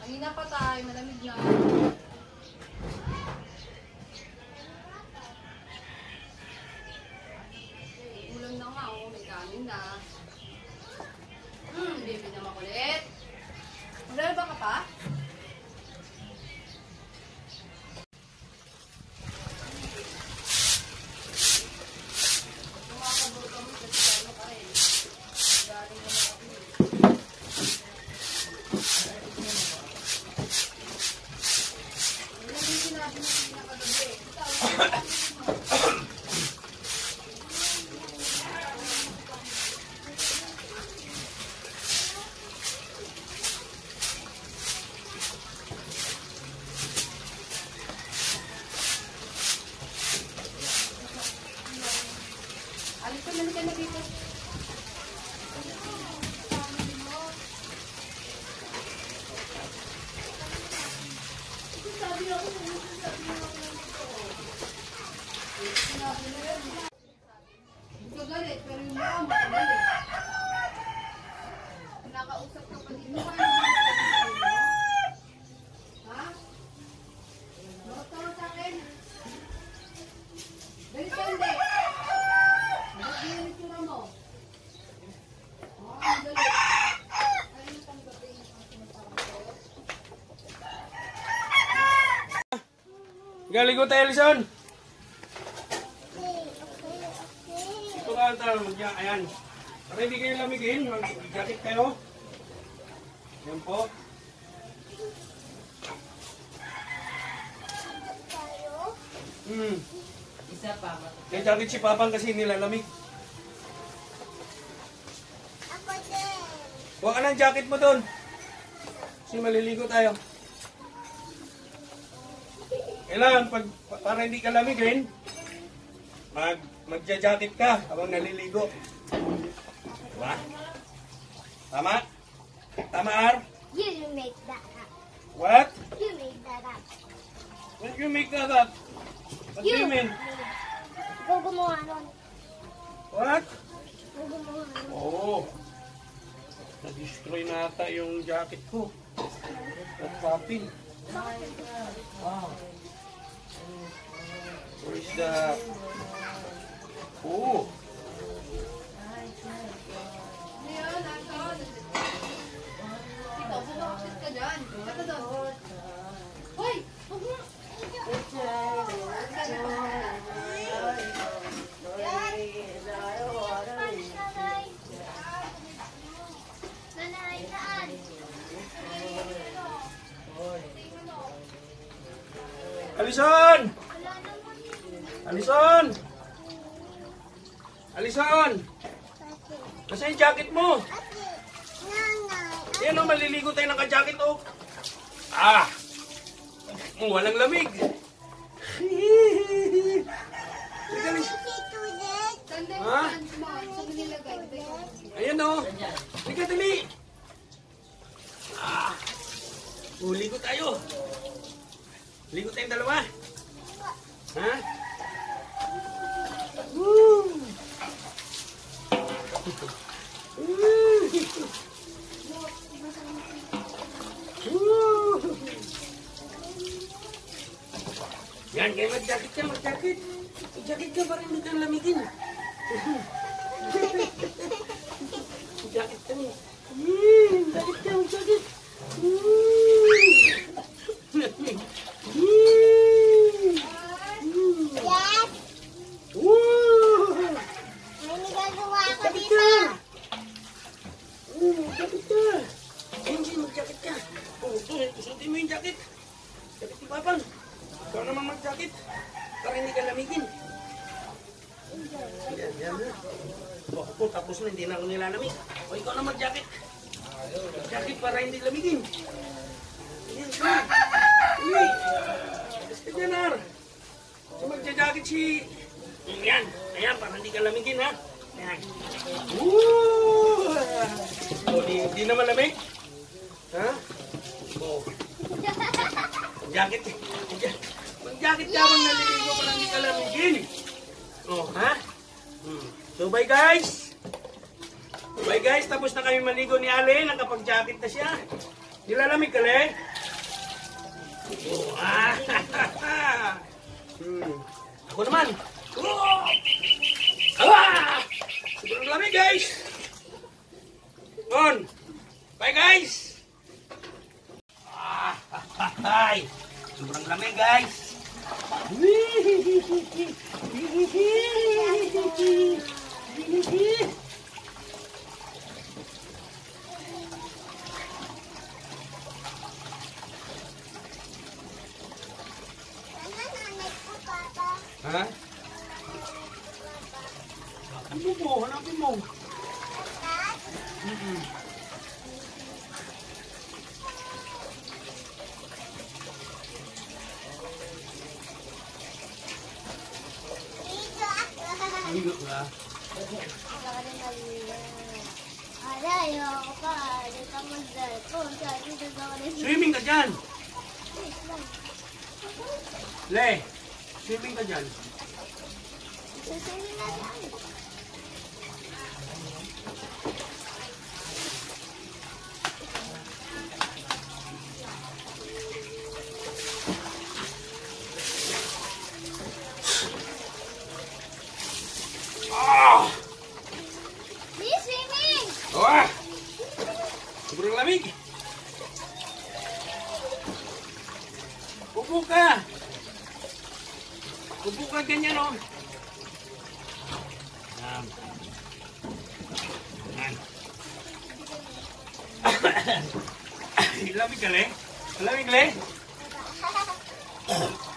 Kanina pa tayo, malamig na. Ulam na nga, oh. May kanin na. Baby na makulit. Maglalaba ka pa? Galit, pero yung mukha mo, galit. Nakausap ka pa dito. Ha? Tawag sa akin. Galit ka hindi. Galit yung itsura mo. Ang galit. Ano yung tanggapin ang sinatawag ko? Galing ko tayo, Lison. Ayan. Para hindi kayo lamigin, mag-jacket kayo. Ayan po. Isa pa. May jacket si Papang kasi nilalamig. Ako din. Huwag ka ng jacket mo doon. Kasi maliligo tayo. Kailangan, para hindi ka lamigin, magja-jacket ka habang naliligo. Diba? Tama? Tama, Ar? You make that up. What? You make that up. When you make that up? What do you mean? Ikaw gumawa nun. What? Ikaw gumawa nun. Oo. Na-destroy na ata yung jacket ko. At copy. Wow. Where is the... Oh! Ngayon, Anton. Ito, bumaksit ka dyan. Ito doon. Hoy! Huwag mo! Nanay, saan? Alison! Wala naman. Alison! Alison! Pati. Nasaan yung jacket mo? Pati. Nanay. Yan o, maliligo tayo ng ka-jacket o. Ah! Walang lamig. Si Tulit. Tanda yung Ha? pants mo. Saan mo nilagay? Ayan o. Halika, dali. Ah! Ligo tayo. Ligo tayong dalawa. Ha? Woo! Yan, kaya mag-jacket ka, mag-jacket. Mag-jacket ka para hindi kang lamigin. Mag-jacket ka mo. Mag-jacket ka, mag-jacket. Yes. Woo! May nagagawa ako Jacket dito. ka! Jacket ka! Hindi, mag-jacket ka. Susutin mo yung jacket. Jacket ni Papang. Ikaw naman mag-jacket. Para hindi ka lamigin. Yan, yan na. Ako, tapos na, hindi na ako nilalamig. O, ikaw na mag-jacket. Jacket para hindi lamigin. Yan, yan. Uy! Basta dyan, Ar. So, magja-jacket si... Yan. Ayan, para hindi ka lamigin, ha? Ayan. Woo! O, di na malamig? Ha? O. Jacket. Mag-jacket ka bang naliligo para hindi ka lamigin? O, ha? So, bye guys! Bye guys, tapos na kami maligo ni Ale. Nakapag-jacket na siya. Nilalamig ka, Le? Oh, Ako naman. Oh! Sobrang lamig, guys. On. Bye, guys. Sobrang lamig, guys. Ano nanay ko, Papa? Ha? Hanapin mo. Dad? Dito ako. Higo ka. Ako rin nalila. Ada, ayoko pa. Dito ka mag-cellphone. Sabi dito ako rin. Swimming ka dyan. Wait lang. Le, swimming ka dyan. Sasali na lang. Di swimming! Sobrang lamig. Upo ka. Upo ka ganyan, oh. Yan. Lamig ka, Le? Lamig, Le?